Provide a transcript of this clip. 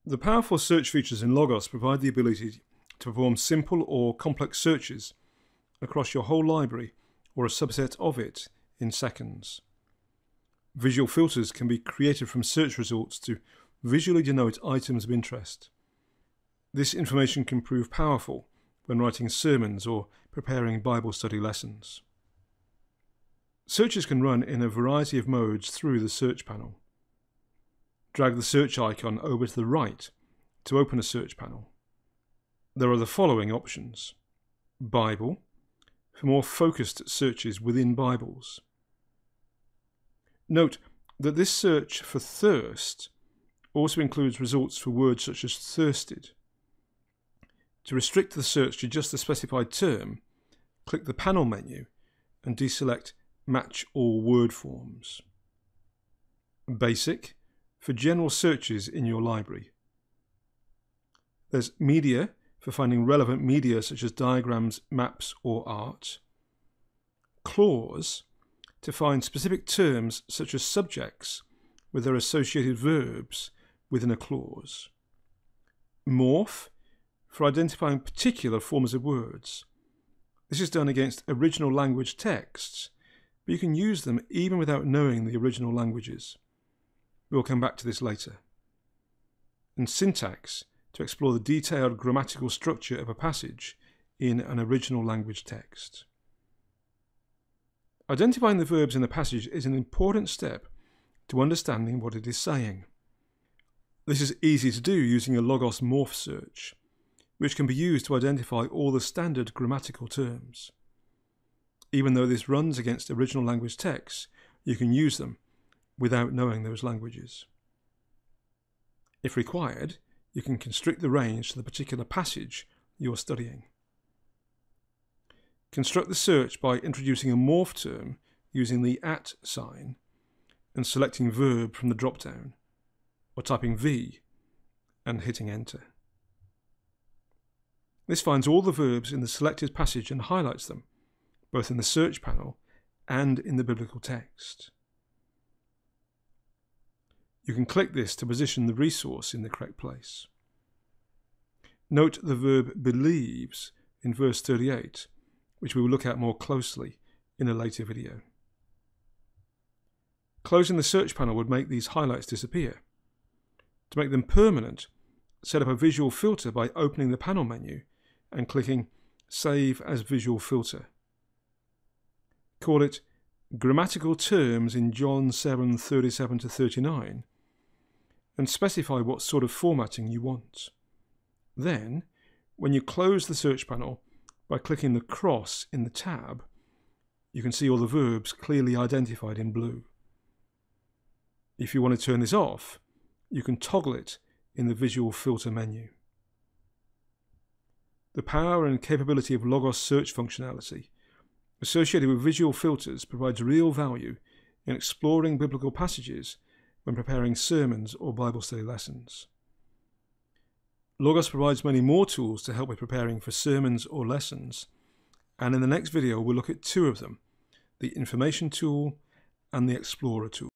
The powerful search features in Logos provide the ability to perform simple or complex searches across your whole library or a subset of it in seconds. Visual filters can be created from search results to visually denote items of interest. This information can prove powerful when writing sermons or preparing Bible study lessons. Searches can run in a variety of modes through the search panel. Drag the search icon over to the right to open a search panel. There are the following options: Bible, for more focused searches within Bibles. Note that this search for thirst also includes results for words such as thirsted. To restrict the search to just the specified term, click the panel menu and deselect Match All Word Forms. Basic, for general searches in your library. There's Media, for finding relevant media such as diagrams, maps, or art. Clause, to find specific terms such as subjects with their associated verbs within a clause. Morph, for identifying particular forms of words. This is done against original language texts, but you can use them even without knowing the original languages. We'll come back to this later. And syntax, to explore the detailed grammatical structure of a passage in an original language text. Identifying the verbs in a passage is an important step to understanding what it is saying. This is easy to do using a Logos morph search, which can be used to identify all the standard grammatical terms. Even though this runs against original language texts, you can use them without knowing those languages. If required, you can constrict the range to the particular passage you're studying. Construct the search by introducing a morph term using the @ sign and selecting verb from the drop-down, or typing V and hitting enter. This finds all the verbs in the selected passage and highlights them, both in the search panel and in the biblical text. You can click this to position the resource in the correct place. Note the verb believes in verse 38, which we will look at more closely in a later video. Closing the search panel would make these highlights disappear. To make them permanent, set up a visual filter by opening the panel menu and clicking Save as Visual Filter. Call it Grammatical Terms in John 7:37-39 and specify what sort of formatting you want. Then, when you close the search panel by clicking the cross in the tab, you can see all the verbs clearly identified in blue. If you want to turn this off, you can toggle it in the Visual Filter menu. The power and capability of Logos search functionality associated with visual filters provides real value in exploring biblical passages when preparing sermons or Bible study lessons. Logos provides many more tools to help with preparing for sermons or lessons, and in the next video we'll look at two of them, the Information tool and the Explorer tool.